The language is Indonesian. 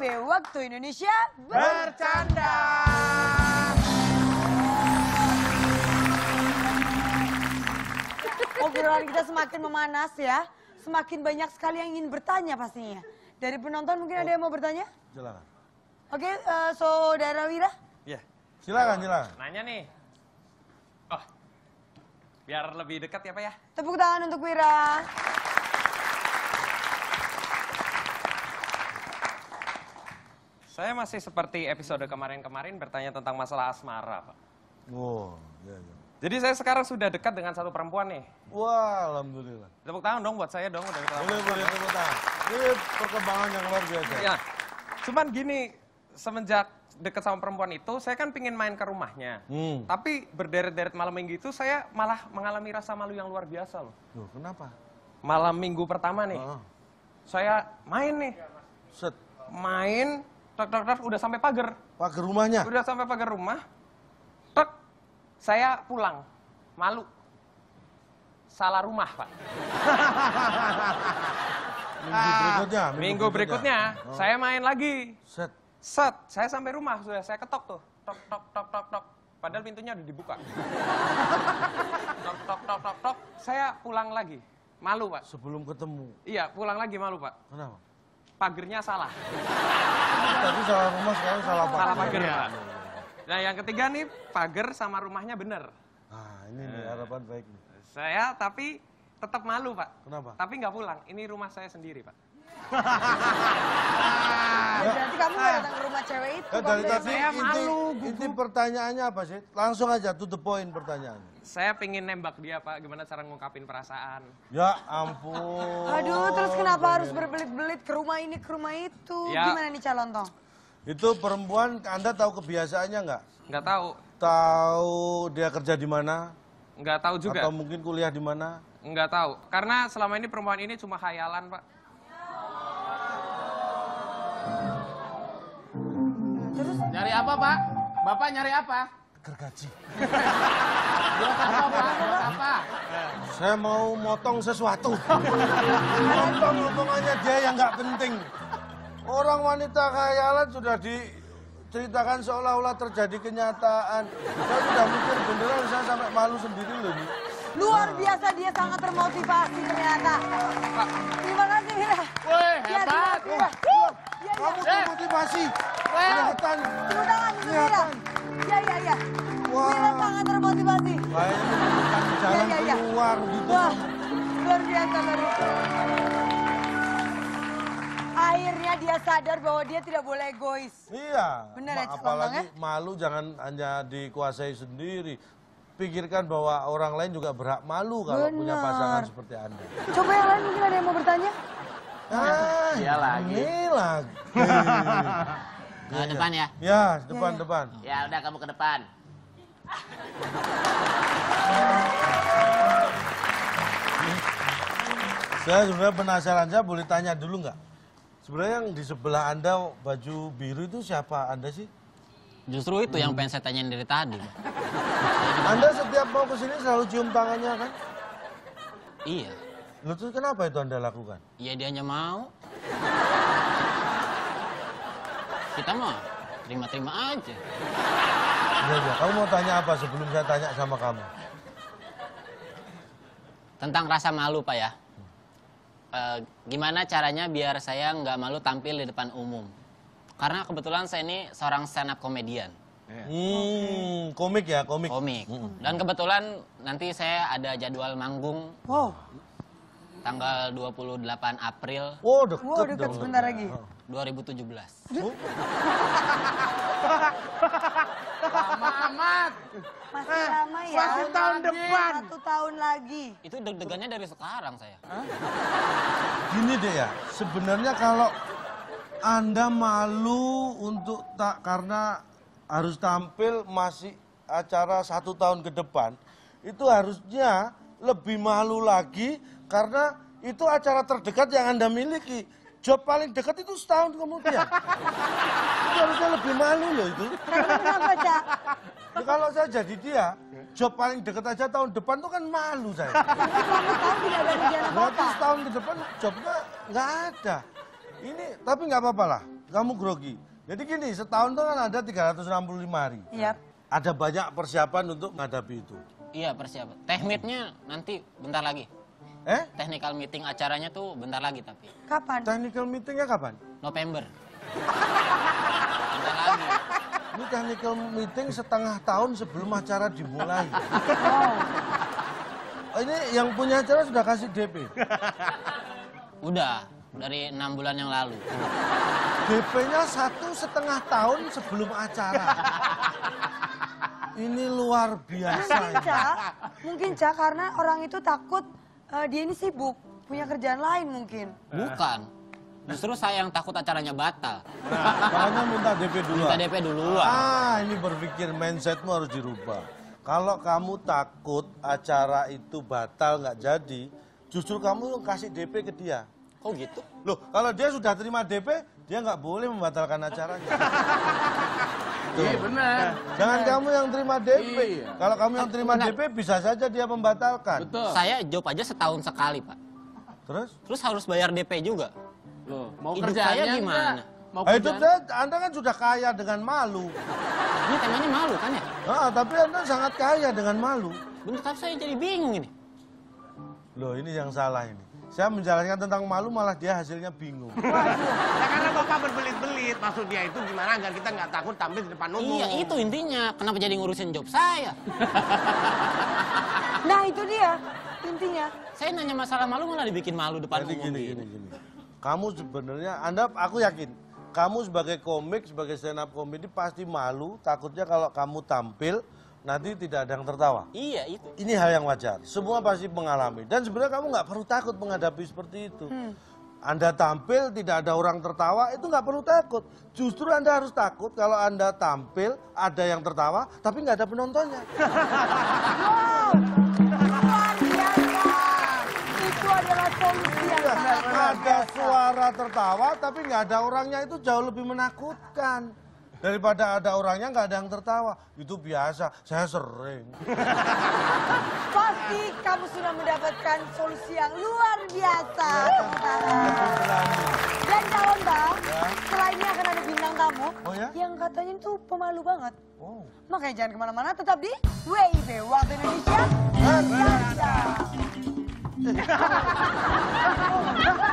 WIB Waktu Indonesia Bercanda. Obrolan kita semakin memanas ya. Semakin banyak sekali yang ingin bertanya pastinya. Dari penonton mungkin ada yang mau bertanya? Silakan. Oke, Saudara Wira. Iya. Silakan. Nanya nih. Oh, biar lebih dekat ya Pak ya. Tepuk tangan untuk Wira. Saya masih seperti episode kemarin-kemarin bertanya tentang masalah asmara Pak. Oh, iya. Jadi saya sekarang sudah dekat dengan satu perempuan nih. Wah, alhamdulillah. Tepuk tangan dong buat saya dong. Udah Boleh tepuk tangan. Ini perkembangan yang luar biasa. Ya, cuman gini, semenjak dekat sama perempuan itu, saya kan pingin main ke rumahnya. Tapi berderet-deret malam minggu itu, saya malah mengalami rasa malu yang luar biasa loh. Loh, kenapa? Malam minggu pertama nih, saya main nih. Set. Main, tak, udah sampai pagar. Pagar rumahnya? Udah sampai pagar rumah, tek, saya pulang, malu. Salah rumah, Pak. Minggu berikutnya, saya main lagi. Set, saya sampai rumah, sudah saya ketok tuh. Tok. Padahal pintunya udah dibuka. Tok. Saya pulang lagi. Malu, Pak. sebelum ketemu. Iya, pulang lagi malu, Pak. Kenapa? Pagernya salah. Tadi salah rumah, sekarang salah pagar. Salah pager, Pak. Nah, yang ketiga nih, pagar sama rumahnya bener. Nah, ini nih harapan baik nih. Saya tapi tetap malu, Pak. Kenapa? Tapi nggak pulang. Ini rumah saya sendiri, Pak. Berarti kamu nggak datang ke rumah cewek itu. Dari tadi Saya malu, inti pertanyaannya apa sih? Langsung aja to the point pertanyaannya. Saya pengen nembak dia, Pak. Gimana cara ngungkapin perasaan? Ya ampun. Aduh, terus kenapa harus berbelit-belit ke rumah ini, ke rumah itu? Ya. Gimana nih calon tong? Itu perempuan, Anda tahu kebiasaannya nggak? Nggak tahu. Tahu dia kerja di mana? Nggak tahu juga. Atau mungkin kuliah di mana? Nggak tahu. Karena selama ini perempuan ini cuma khayalan, Pak. Terus Nyari apa, Pak? Bapak nyari apa? Gergaji. Buat apa, Pak? Buat apa? Saya mau motong sesuatu. Motong-motongannya dia yang nggak penting. Orang wanita khayalan sudah diceritakan seolah-olah terjadi kenyataan. Saya sudah mikir beneran, saya sampai malu sendiri loh ini. luar biasa, dia sangat termotivasi ternyata. Terima kasih Wira. Woi, Ya, hebat. terima kasih, Wira. Ya, Kamu termotivasi. Well. Kelihatan. tepuk tangan untuk Wira. Ya. Wah. Wira sangat termotivasi. Kayaknya menemukan jalan Ya. keluar gitu. Wah, luar biasa. Akhirnya dia sadar bahwa dia tidak boleh egois. Iya. Bener ya, Cak apalagi Bambang, ya? malu jangan hanya dikuasai sendiri. Pikirkan bahwa orang lain juga berhak malu kalau punya Benar. pasangan seperti Anda. Coba yang lain mungkin ada yang mau bertanya? Dia lagi. Ini lagi. Depan ya? Ya, depan. Ya udah kamu ke depan. Saya sebenarnya penasaran, saya boleh tanya dulu nggak? Sebenarnya yang di sebelah Anda baju biru itu siapa Anda sih? Justru itu yang pengen saya tanyain dari tadi. Anda setiap mau ke sini selalu cium tangannya kan? Iya. Lalu terus kenapa itu Anda lakukan? Iya dia hanya mau. Kita mah terima-terima aja. Iya, kamu mau tanya apa sebelum saya tanya sama kamu? Tentang rasa malu Pak ya. Gimana caranya biar saya nggak malu tampil di depan umum? Karena kebetulan saya ini seorang stand up komedian. Komik ya, komik. Komik. Dan kebetulan nanti saya ada jadwal manggung Wow, tanggal 28 April Oh, deket, wow dekat dong. sebentar lagi. 2017. Lama amat. Masih lama ya. Masih tahun depan. 1 tahun lagi. Itu deg-degannya dari sekarang saya. Gini deh ya, sebenarnya kalau Anda malu untuk karena harus tampil masih acara 1 tahun ke depan, itu harusnya lebih malu lagi karena itu acara terdekat yang Anda miliki. Job paling dekat itu setahun kemudian. Itu harusnya lebih malu loh itu. Kenapa, Cak? Ya, kalau saya jadi dia, job paling dekat aja tahun depan tuh kan malu saya. Kamu tahu tidak ada rencana Berarti apa-apa. setahun ke depan jobnya nggak ada. Ini tapi nggak apa-apa lah. kamu grogi. Jadi gini, setahun itu kan ada 365 hari. Iya. Ada banyak persiapan untuk menghadapi itu. Iya, persiapan. Tekniknya nanti bentar lagi. Technical meeting acaranya tuh bentar lagi tapi. Kapan? Technical meetingnya kapan? November. Bentar lagi. Ini technical meeting setengah tahun sebelum acara dimulai. Oh, ini yang punya acara sudah kasih DP? Udah, dari 6 bulan yang lalu. DP-nya 1,5 tahun sebelum acara. Ini luar biasa. Mungkin Cak, karena orang itu takut dia ini sibuk, punya kerjaan lain mungkin. Bukan. Justru saya yang takut acaranya batal. Makanya minta DP dulu. Minta DP duluan. Ini berpikir mindsetmu harus dirubah. Kalau kamu takut acara itu batal nggak jadi, justru kamu kasih DP ke dia. Kok gitu? Loh, kalau dia sudah terima DP, dia nggak boleh membatalkan acaranya. Iya benar. Jangan kamu yang terima DP. Iya. Kalau kamu yang terima DP, bisa saja dia membatalkan. Betul. Saya job aja setahun sekali, Pak. Terus Harus bayar DP juga. Loh, mau Hidup kerjaannya saya gimana? enggak? Mau itu kerjaan? Anda kan sudah kaya dengan malu. Ini temanya malu kan ya? Tapi Anda sangat kaya dengan malu. Bener, tapi saya jadi bingung ini. Loh, ini yang salah ini. Saya menjalankan tentang malu, malah dia hasilnya bingung. Ya karena Bapak berbelit-belit, maksud dia itu gimana agar kita nggak takut tampil di depan umum. Iya, itu intinya. Kenapa jadi ngurusin job saya? Nah itu dia intinya. Saya nanya masalah malu malah dibikin malu depan Jadi umum gini. Kamu sebenarnya, aku yakin, kamu sebagai komik, sebagai stand up comedy pasti malu, takutnya kalau kamu tampil, nanti tidak ada yang tertawa. Iya, itu. Ini hal yang wajar, semua pasti mengalami. Dan sebenarnya kamu nggak perlu takut menghadapi seperti itu. Anda tampil, tidak ada orang tertawa, itu nggak perlu takut. Justru Anda harus takut kalau Anda tampil, ada yang tertawa, tapi nggak ada penontonnya. Wow, luar biasa. Itu adalah solusi yang sangat luar Ada biasa. suara tertawa, tapi nggak ada orangnya, itu jauh lebih menakutkan. Daripada ada orangnya nggak ada yang tertawa. Itu biasa, saya sering. Pasti kamu sudah mendapatkan solusi yang luar biasa. Tepuk tangan. Dan calon bang, setelah ini akan ada bintang tamu Oh ya? yang katanya itu pemalu banget. Oh. Makanya jangan kemana-mana, tetap di WIB Waktu Indonesia. Indonesia.